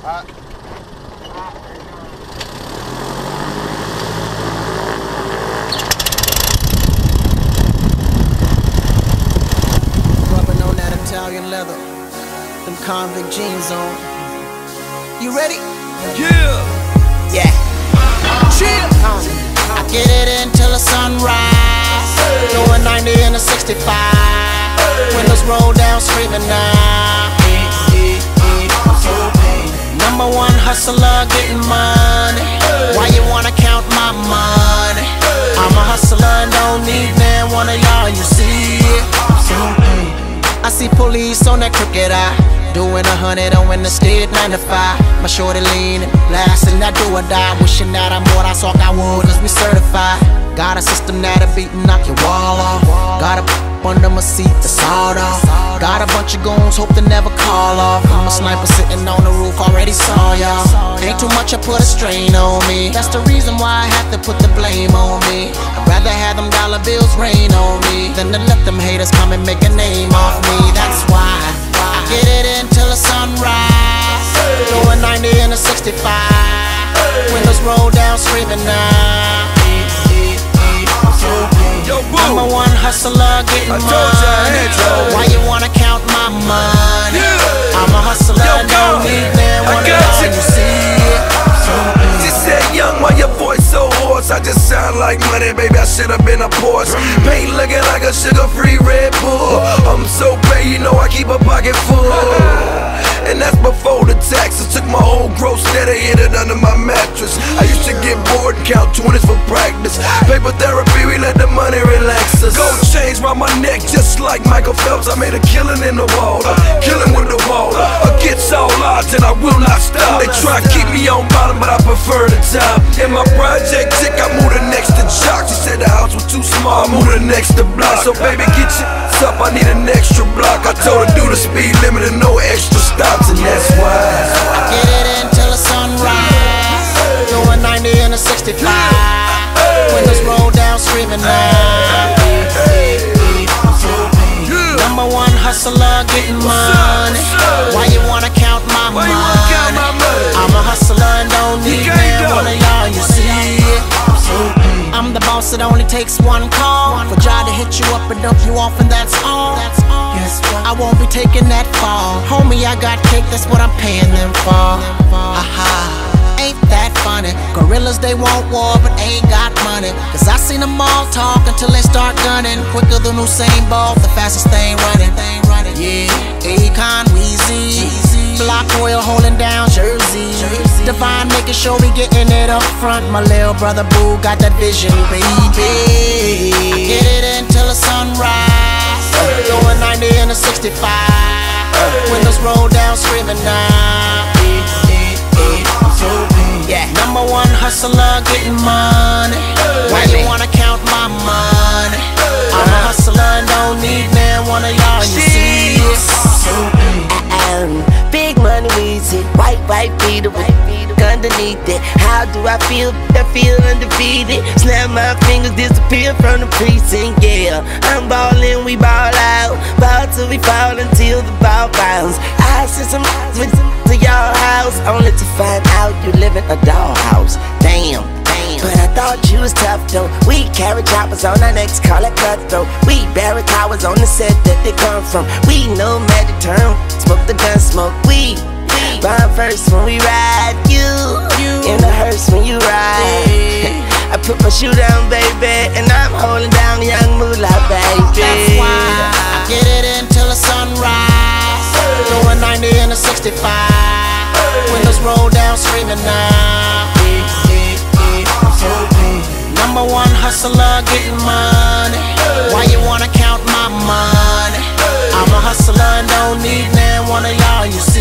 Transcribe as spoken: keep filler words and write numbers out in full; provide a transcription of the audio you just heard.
Uh, Rubbing on that Italian leather, them convict jeans on. You ready? yeah. Yeah. Chill. I get it until the sunrise. Doing ninety in a sixty-five. Windows roll down, screaming now. Number one hustler, getting money. Why you wanna count my money? I'm a hustler and don't need man one of y'all, you see it. I see police on that crooked eye, doing a hundred on in the state nine to five. My shorty leaning, blasting that do or die. Wishing that I'm what I saw I would, cause we certified. Got a system that'll beat and knock your wall off. Got a under my seat, the sawed off. Got a bunch of goons, hope to never call off. I'm a sniper sitting on the roof, already saw y'all. Ain't too much, I put a strain on me. That's the reason why I have to put the blame on me. I'd rather have them dollar bills rain on me than to let them haters come and make a name off me. That's why I get it until the sunrise. Doing ninety in a sixty-five. Windows roll down, screaming now. Yo, boo. Number one hustler, getting I money. told you I had you. Why you wanna count my money? Yeah. I'm a hustler, Yo, don't girl, need man I one got of you. you see it. Just said young, why your voice so hoarse? I just sound like money, baby, I should've been a Porsche. Paint looking like a sugar-free Red Bull. I'm so paid, you know I keep a pocket full. And that's before the taxes. Took my whole gross net and hid it under my mattress. I used to get bored and count twenties for practice. Paper therapy, we let the money relax us. Gold chains round my neck just like Michael Phelps. I made a killing in the water, killing with the water. Against all odds and I will not stop. They try to keep me on bottom but I prefer the top. In my project chick, I moved her next to Jock. She said the house was too small, I moved her next to Block. So baby get your ass up, I need an extra block. I told her do the speed limit and no extra stops. And that's why I get it until the sunrise. Doing ninety in a sixty-five. Windows roll down, screaming now. Number one hustler, getting money. Why you wanna count my money? I'm a hustler and don't need man one of y'all, you see it. I'm the boss, it only takes one call for Jah to hit you up and dump you off, and that's all. I won't be taking that fall. Homie, I got cake, that's what I'm paying them for. Haha, ain't that funny? Gorillas, they want war, but ain't got money. Cause I seen them all talk until they start gunning. Quicker than Usain Bolt, the fastest thing running. Yeah, Akon, Weezy, Block Royal holding down Jersey. Divine making sure we getting it up front. My little brother Boo got that vision, baby. I get it until the sunrise. Going ninety in a sixty-five. Windows roll down, screaming now. Yeah, number one hustler, getting money. Why you wanna count my money? I'm a hustler and don't need man one of y'all, you see it. Big money, Weezy, white, white beater with underneath it. How do I feel? I feel undefeated. Snap my fingers, disappear from the precinct, yeah. I'm ballin', we ball out. Ball till we fall until the ball bounce. I sent some with to your house, only to find out you live in a dollhouse. Damn. But I thought you was tough though. We carry choppers on our necks, call it cutthroat. We bury towers on the set that they come from. We know magic term, smoke the gun, smoke weed. Bomb first when we ride, you in the hearse when you ride. I put my shoe down, baby, and I'm holding down young moolah, baby. That's why I get it until the sunrise. Doing ninety in a sixty-five. Windows roll down, screaming now. Number one hustler, getting money. Why you wanna count my money? I'm a hustler and don't need man one of y'all, you see.